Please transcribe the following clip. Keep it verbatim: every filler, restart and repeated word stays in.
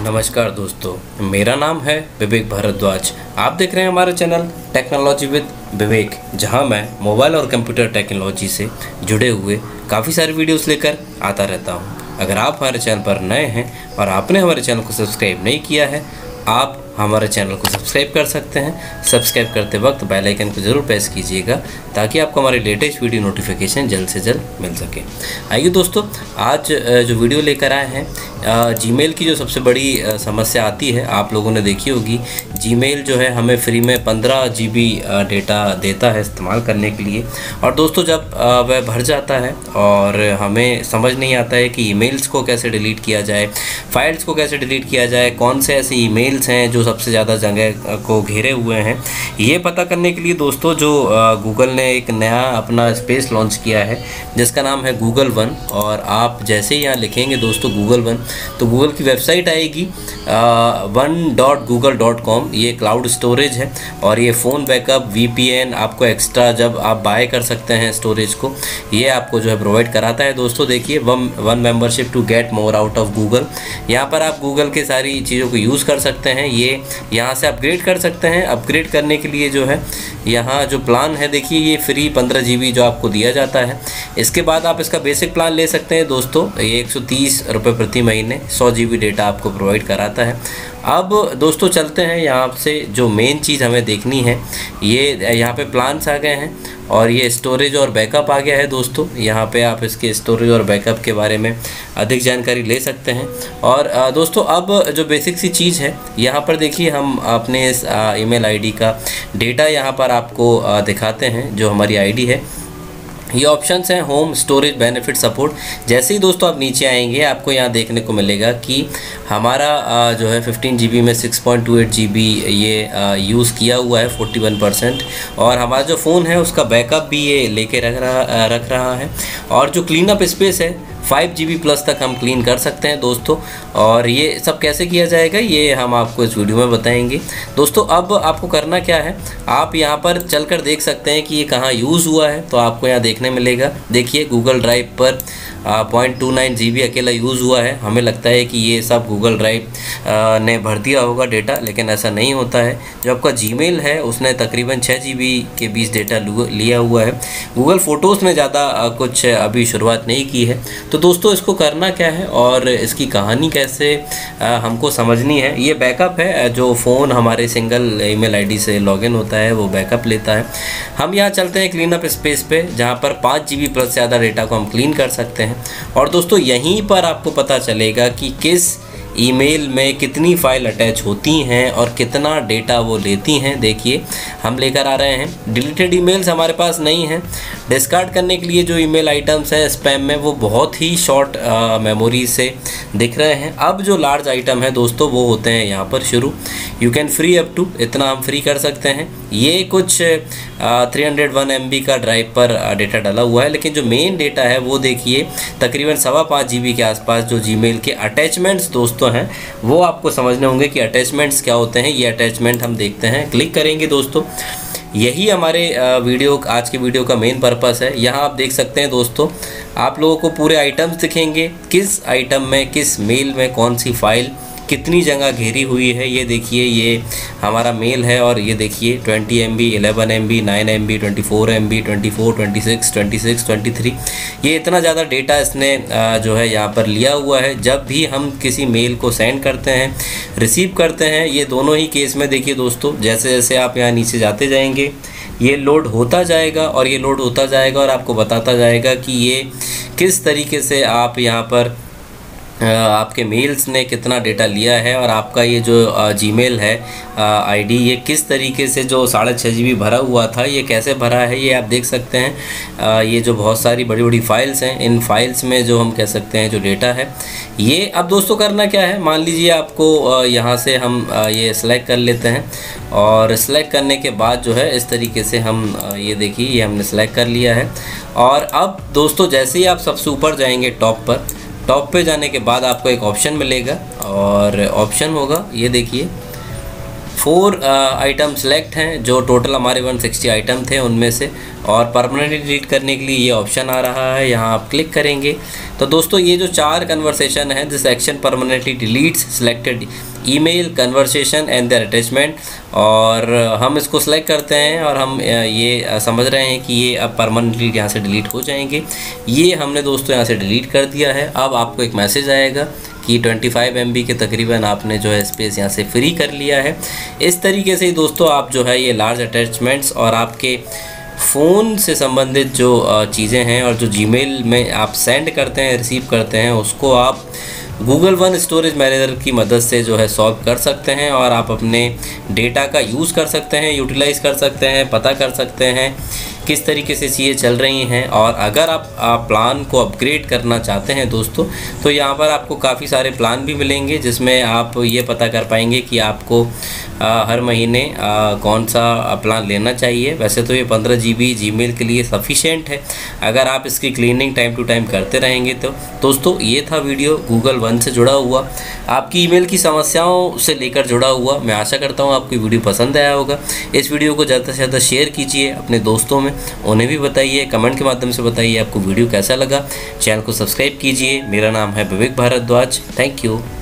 नमस्कार दोस्तों, मेरा नाम है विवेक भारद्वाज। आप देख रहे हैं हमारा चैनल टेक्नोलॉजी विद विवेक, जहां मैं मोबाइल और कंप्यूटर टेक्नोलॉजी से जुड़े हुए काफ़ी सारे वीडियोस लेकर आता रहता हूं। अगर आप हमारे चैनल पर नए हैं और आपने हमारे चैनल को सब्सक्राइब नहीं किया है, आप हमारे चैनल को सब्सक्राइब कर सकते हैं। सब्सक्राइब करते वक्त बेल आइकन को ज़रूर प्रेस कीजिएगा ताकि आपको हमारे लेटेस्ट वीडियो नोटिफिकेशन जल्द से जल्द मिल सके। आइए दोस्तों, आज जो वीडियो लेकर आए हैं, जीमेल की जो सबसे बड़ी समस्या आती है, आप लोगों ने देखी होगी। जीमेल जो है हमें फ्री में पंद्रह जी बी डेटा देता है इस्तेमाल करने के लिए, और दोस्तों जब वह भर जाता है और हमें समझ नहीं आता है कि ईमेल्स को कैसे डिलीट किया जाए, फाइल्स को कैसे डिलीट किया जाए, कौन से ऐसे ईमेल्स हैं जो सबसे ज़्यादा जगह को घेरे हुए हैं, ये पता करने के लिए दोस्तों जो गूगल ने एक नया अपना स्पेस लॉन्च किया है जिसका नाम है गूगल वन। और आप जैसे ही यहाँ लिखेंगे दोस्तों गूगल वन, तो गूगल की वेबसाइट आएगी one dot Google dot com. ये क्लाउड स्टोरेज है और ये phone backup, V P N आपको एक्स्ट्रा जब आप बाय कर सकते हैं स्टोरेज को, ये आपको जो है प्रोवाइड कराता है। दोस्तों देखिए, one one membership to get more out of Google. यहाँ पर आप गूगल के सारी चीज़ों को यूज़ कर सकते हैं। ये यहाँ से अपग्रेड कर सकते हैं। अपग्रेड करने के लिए जो है यहाँ जो प्लान है, देखिए ये फ्री पंद्रह जी बी जो आपको दिया जाता है। इसके बाद आप इसका बेसिक प्लान ले सकते हैं दोस्तों। ये एक सौ तीस रुपये प्रति महीने सौ जी बी डेटा आपको प्रोवाइड कराता है। अब दोस्तों चलते हैं यहाँ से, जो मेन चीज़ हमें देखनी है, ये यहाँ पे प्लान्स आ गए हैं और ये स्टोरेज और बैकअप आ गया है दोस्तों। यहाँ पे आप इसके स्टोरेज और बैकअप के बारे में अधिक जानकारी ले सकते हैं। और दोस्तों अब जो बेसिक सी चीज़ है, यहाँ पर देखिए हम अपने इस ईमेल आईडी का डेटा यहाँ पर आपको दिखाते हैं। जो हमारी आईडी है, ये ऑप्शंस हैं होम, स्टोरेज, बेनिफिट, सपोर्ट। जैसे ही दोस्तों आप नीचे आएंगे आपको यहाँ देखने को मिलेगा कि हमारा जो है फिफ्टीन जी बी में six point two eight G B ये यूज़ किया हुआ है फोर्टी वन परसेंट। और हमारा जो फ़ोन है उसका बैकअप भी ये लेके रख रहा रख रहा है। और जो क्लीन अप स्पेस है फाइव जी बी प्लस तक हम क्लीन कर सकते हैं दोस्तों। और ये सब कैसे किया जाएगा ये हम आपको इस वीडियो में बताएंगे दोस्तों। अब आपको करना क्या है, आप यहाँ पर चलकर देख सकते हैं कि ये कहाँ यूज़ हुआ है, तो आपको यहाँ देखने मिलेगा। देखिए गूगल ड्राइव पर point two nine G B अकेला यूज़ हुआ है। हमें लगता है कि ये सब गूगल ड्राइव ने भर दिया होगा डेटा, लेकिन ऐसा नहीं होता है। जो आपका जीमेल है उसने तकरीबन छः जी बी के बीच डेटा लिया हुआ है। गूगल फ़ोटोज़ ने ज़्यादा कुछ अभी शुरुआत नहीं की है। तो दोस्तों इसको करना क्या है और इसकी कहानी कैसे हमको समझनी है, ये बैकअप है। जो फ़ोन हमारे सिंगल ईमेल आईडी से लॉगिन होता है वो बैकअप लेता है। हम यहाँ चलते हैं क्लीन अप स्पेस पे, जहाँ पर पाँच जी बी प्लस से ज़्यादा डेटा को हम क्लीन कर सकते हैं। और दोस्तों यहीं पर आपको पता चलेगा कि किस ईमेल में कितनी फ़ाइल अटैच होती हैं और कितना डेटा वो लेती हैं। देखिए हम लेकर आ रहे हैं। डिलीटेड ईमेल्स हमारे पास नहीं हैं। डिस्कार्ड करने के लिए जो ईमेल आइटम्स हैं स्पैम में, वो बहुत ही शॉर्ट मेमोरी से दिख रहे हैं। अब जो लार्ज आइटम है दोस्तों वो होते हैं यहाँ पर शुरू। You can free up to, इतना हम फ्री कर सकते हैं। ये कुछ three hundred one M B का ड्राइव पर डेटा डाला हुआ है, लेकिन जो मेन डेटा है वो देखिए तकरीबन सवा पाँच जी बी के आसपास जो जीमेल के अटैचमेंट्स दोस्तों हैं वो आपको समझने होंगे कि अटैचमेंट्स क्या होते हैं। ये अटैचमेंट हम देखते हैं, क्लिक करेंगे दोस्तों। यही हमारे वीडियो आज के वीडियो का मेन पर्पस है। यहाँ आप देख सकते हैं दोस्तों, आप लोगों को पूरे आइटम्स दिखेंगे, किस आइटम में, किस मेल में कौन सी फाइल कितनी जगह घेरी हुई है। ये देखिए ये हमारा मेल है और ये देखिए twenty M B, eleven M B, nine M B, twenty four M B, twenty four, twenty six, twenty six, twenty three, ये इतना ज़्यादा डेटा इसने जो है यहाँ पर लिया हुआ है। जब भी हम किसी मेल को सेंड करते हैं, रिसीव करते हैं, ये दोनों ही केस में देखिए दोस्तों, जैसे जैसे आप यहाँ नीचे जाते जाएंगे ये लोड होता जाएगा और ये लोड होता जाएगा और आपको बताता जाएगा कि ये किस तरीके से आप यहाँ पर आपके मेल्स ने कितना डेटा लिया है। और आपका ये जो जीमेल है आईडी, ये किस तरीके से जो साढ़े छः जी बी भरा हुआ था ये कैसे भरा है, ये आप देख सकते हैं। ये जो बहुत सारी बड़ी बड़ी फाइल्स हैं, इन फाइल्स में जो हम कह सकते हैं जो डेटा है ये। अब दोस्तों करना क्या है, मान लीजिए आपको यहाँ से हम ये सिलेक्ट कर लेते हैं और सिलेक्ट करने के बाद जो है इस तरीके से हम ये देखिए ये हमने सेलेक्ट कर लिया है। और अब दोस्तों जैसे ही आप सबसे ऊपर जाएंगे टॉप पर, टॉप पे जाने के बाद आपको एक ऑप्शन मिलेगा और ऑप्शन होगा ये देखिए फोर आइटम सेलेक्ट हैं, जो टोटल हमारे वन सिक्सटी आइटम थे उनमें से, और परमानेंटली डिलीट करने के लिए ये ऑप्शन आ रहा है, यहाँ आप क्लिक करेंगे। तो दोस्तों ये जो चार कन्वर्सेशन है, this action permanently deletes selected email conversation and their attachment, और हम इसको सेलेक्ट करते हैं और हम ये समझ रहे हैं कि ये अब परमानेंटली यहाँ से डिलीट हो जाएंगे। ये हमने दोस्तों यहाँ से डिलीट कर दिया है। अब आपको एक मैसेज आएगा कि पच्चीस एम बी के तकरीबन आपने जो है स्पेस यहाँ से फ्री कर लिया है। इस तरीके से दोस्तों आप जो है ये लार्ज अटैचमेंट्स और आपके फ़ोन से संबंधित जो चीज़ें हैं और जो जीमेल में आप सेंड करते हैं, रिसीव करते हैं, उसको आप गूगल वन स्टोरेज मैनेजर की मदद से जो है सॉल्व कर सकते हैं, और आप अपने डेटा का यूज़ कर सकते हैं, यूटिलाइज़ कर सकते हैं, पता कर सकते हैं किस तरीके से चीज़ें चल रही हैं। और अगर आप, आप प्लान को अपग्रेड करना चाहते हैं दोस्तों, तो यहाँ पर आपको काफ़ी सारे प्लान भी मिलेंगे, जिसमें आप ये पता कर पाएंगे कि आपको आ, हर महीने आ, कौन सा प्लान लेना चाहिए। वैसे तो ये पंद्रह जी बी जी मेल के लिए सफिशेंट है, अगर आप इसकी क्लीनिंग टाइम टू टाइम करते रहेंगे तो। दोस्तों ये था वीडियो गूगल वन से जुड़ा हुआ, आपकी ईमेल की समस्याओं से लेकर जुड़ा हुआ। मैं आशा करता हूँ आपको वीडियो पसंद आया होगा। इस वीडियो को ज़्यादा से ज़्यादा शेयर कीजिए अपने दोस्तों में, उन्हें भी बताइए, कमेंट के माध्यम से बताइए आपको वीडियो कैसा लगा। चैनल को सब्सक्राइब कीजिए। मेरा नाम है विवेक भारद्वाज। Thank you.